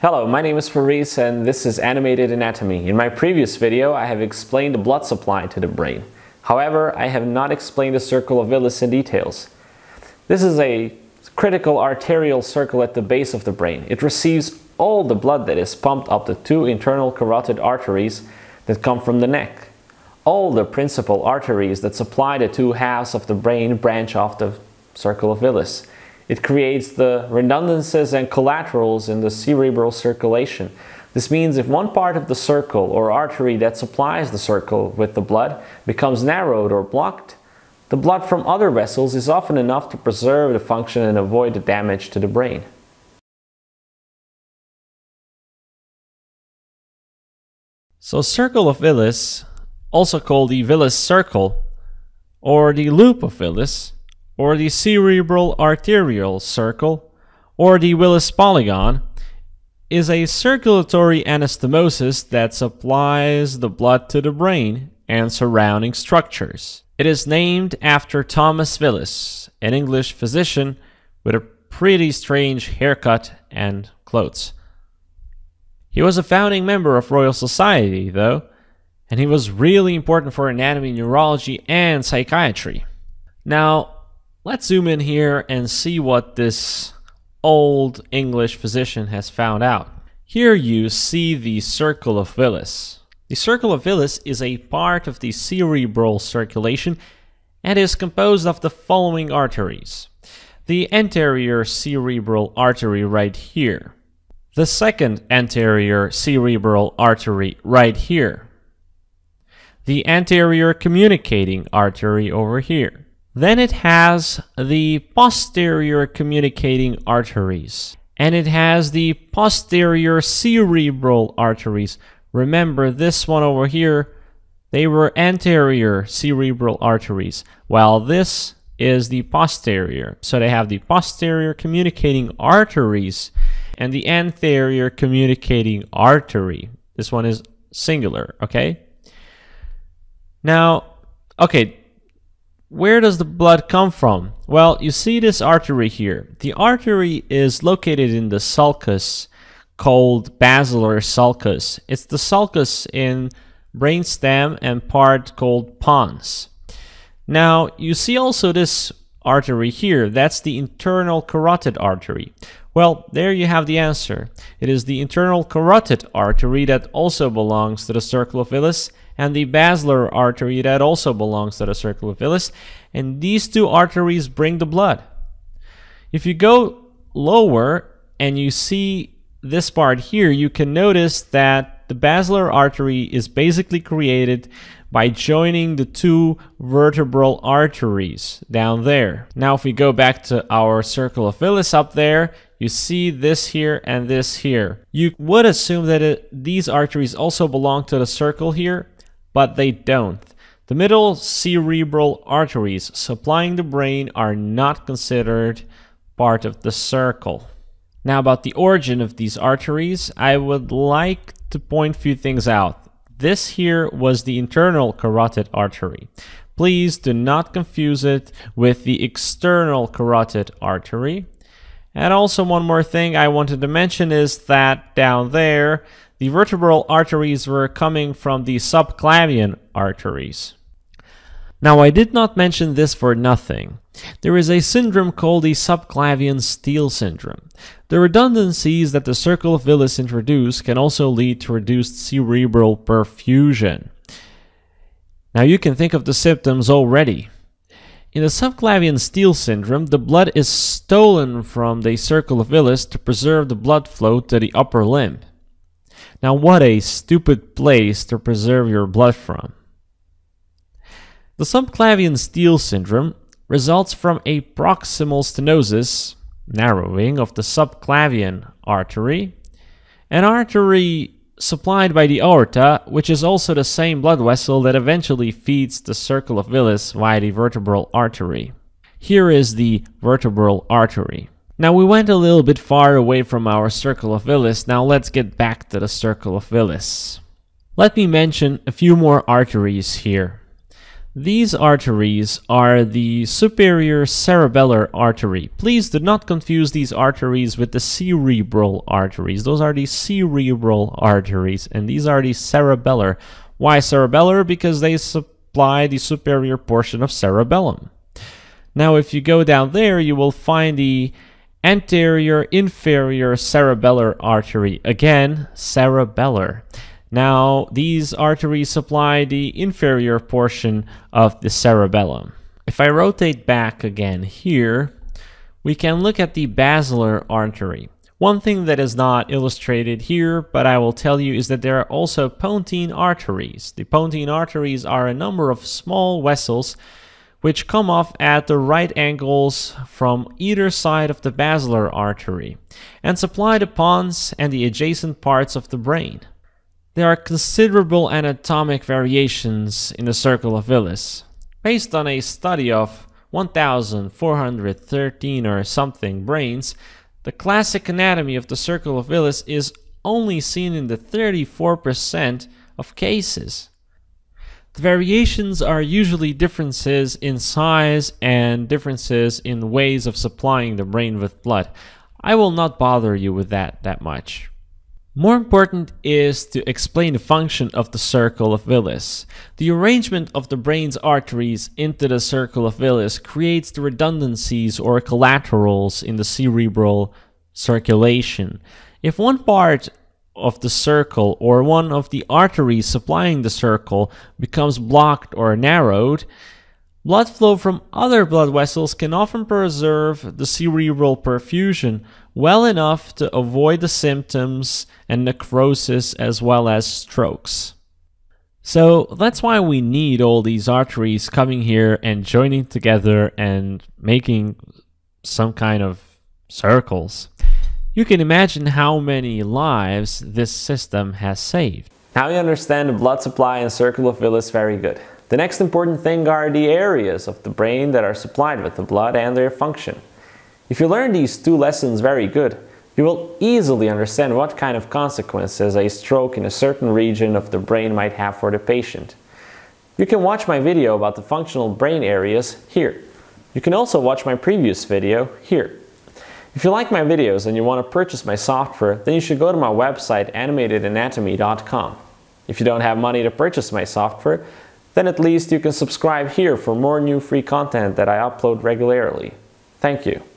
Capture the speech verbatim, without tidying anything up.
Hello, my name is Faris and this is Animated Anatomy. In my previous video, I have explained the blood supply to the brain. However, I have not explained the Circle of Willis in details. This is a critical arterial circle at the base of the brain. It receives all the blood that is pumped up the two internal carotid arteries that come from the neck. All the principal arteries that supply the two halves of the brain branch off the Circle of Willis. It creates the redundancies and collaterals in the cerebral circulation. This means if one part of the circle or artery that supplies the circle with the blood becomes narrowed or blocked, the blood from other vessels is often enough to preserve the function and avoid the damage to the brain. So Circle of Willis, also called the Willis circle, or the loop of Willis, or the cerebral arterial circle, or the Willis polygon, is a circulatory anastomosis that supplies the blood to the brain and surrounding structures. It is named after Thomas Willis, an English physician with a pretty strange haircut and clothes. He was a founding member of Royal Society, though, and he was really important for anatomy, neurology, and psychiatry. Now, let's zoom in here and see what this old English physician has found out. Here you see the Circle of Willis. The Circle of Willis is a part of the cerebral circulation and is composed of the following arteries. The anterior cerebral artery right here. The second anterior cerebral artery right here. The anterior communicating artery over here. Then it has the posterior communicating arteries. And it has the posterior cerebral arteries. Remember, this one over here, they were anterior cerebral arteries, while this is the posterior. So they have the posterior communicating arteries and the anterior communicating artery. This one is singular, okay? Now, okay, where does the blood come from? Well, you see this artery here. The artery is located in the sulcus, called Basilar sulcus. It's the sulcus in brainstem and part called pons. Now, you see also this artery here. That's the internal carotid artery. Well, there you have the answer. It is the internal carotid artery that also belongs to the Circle of Willis, and the basilar artery that also belongs to the Circle of Willis, and these two arteries bring the blood. If you go lower and you see this part here, you can notice that the basilar artery is basically created by joining the two vertebral arteries down there. Now if we go back to our Circle of Willis up there, you see this here and this here. You would assume that it, these arteries also belong to the circle here, but they don't. The middle cerebral arteries supplying the brain are not considered part of the circle. Now about the origin of these arteries, I would like to point a few things out. This here was the internal carotid artery. Please do not confuse it with the external carotid artery. And also one more thing I wanted to mention is that down there, the vertebral arteries were coming from the subclavian arteries. Now, I did not mention this for nothing. There is a syndrome called the subclavian steal syndrome. The redundancies that the Circle of Willis introduced can also lead to reduced cerebral perfusion. Now, you can think of the symptoms already. In the subclavian steal syndrome, the blood is stolen from the Circle of Willis to preserve the blood flow to the upper limb. Now, what a stupid place to preserve your blood from. The subclavian steal syndrome results from a proximal stenosis, narrowing of the subclavian artery, an artery supplied by the aorta, which is also the same blood vessel that eventually feeds the Circle of Willis via the vertebral artery. Here is the vertebral artery. Now we went a little bit far away from our Circle of Willis. Now let's get back to the Circle of Willis. Let me mention a few more arteries here. These arteries are the superior cerebellar artery. Please do not confuse these arteries with the cerebral arteries. Those are the cerebral arteries, and these are the cerebellar. Why cerebellar? Because they supply the superior portion of cerebellum. Now, if you go down there, you will find the anterior inferior cerebellar artery. Again, cerebellar. Now, these arteries supply the inferior portion of the cerebellum. If I rotate back again here, we can look at the basilar artery. One thing that is not illustrated here, but I will tell you, is that there are also pontine arteries. The pontine arteries are a number of small vessels which come off at the right angles from either side of the basilar artery and supply the pons and the adjacent parts of the brain. There are considerable anatomic variations in the Circle of Willis. Based on a study of one thousand four hundred thirteen or something brains, the classic anatomy of the Circle of Willis is only seen in the thirty-four percent of cases. The variations are usually differences in size and differences in ways of supplying the brain with blood. I will not bother you with that that much. More important is to explain the function of the Circle of Willis. The arrangement of the brain's arteries into the Circle of Willis creates the redundancies or collaterals in the cerebral circulation. If one part of the circle or one of the arteries supplying the circle becomes blocked or narrowed, blood flow from other blood vessels can often preserve the cerebral perfusion well enough to avoid the symptoms and necrosis as well as strokes. So that's why we need all these arteries coming here and joining together and making some kind of circles. You can imagine how many lives this system has saved. Now you understand the blood supply and Circle of Willis very good. The next important thing are the areas of the brain that are supplied with the blood and their function. If you learn these two lessons very good, you will easily understand what kind of consequences a stroke in a certain region of the brain might have for the patient. You can watch my video about the functional brain areas here. You can also watch my previous video here. If you like my videos and you want to purchase my software, then you should go to my website animated anatomy dot com. If you don't have money to purchase my software, then at least you can subscribe here for more new free content that I upload regularly. Thank you.